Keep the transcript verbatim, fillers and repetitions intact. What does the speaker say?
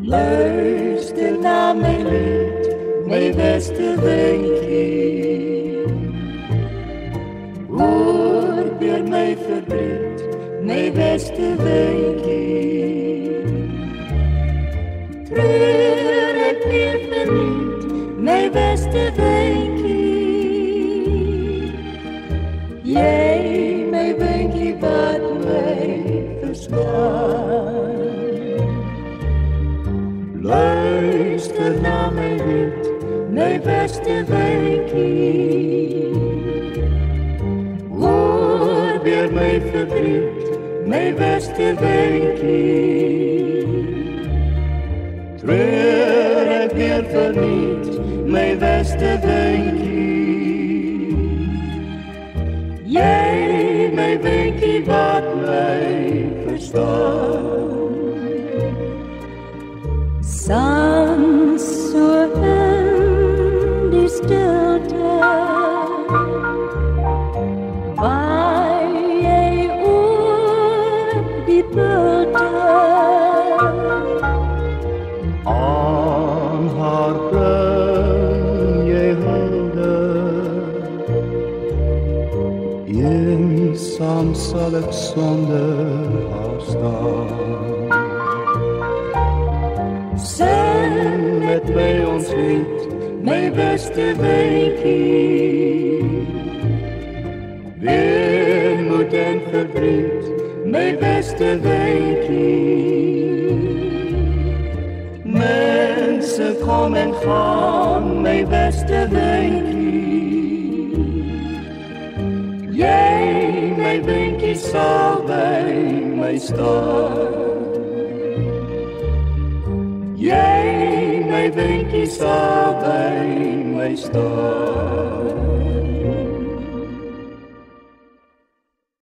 Luister na my lied, my beste windjie. Hoor deur my verdriet, my beste windjie. Treur ek weer verniet, my beste windjie. Jy, my windjie wat my verstaan. Luister na my lied, my beste windjie. Hoor weer my verdriet, my beste windjie. Treur ek weer verniet, my beste windjie. Jy, my windjie wat my verstaan. Sans so in die stilte, waai jy oor die pulte. Aan haar bring jy hulde, eensaam sal ek sonder haar staan. Sing met my ons lied, my beste windjie. Weemoed en verdriet, my beste windjie. Mense kom en gaan, my beste windjie. Jy, my windjie, sal by my staan. Jy, my windjie, sal by my staan.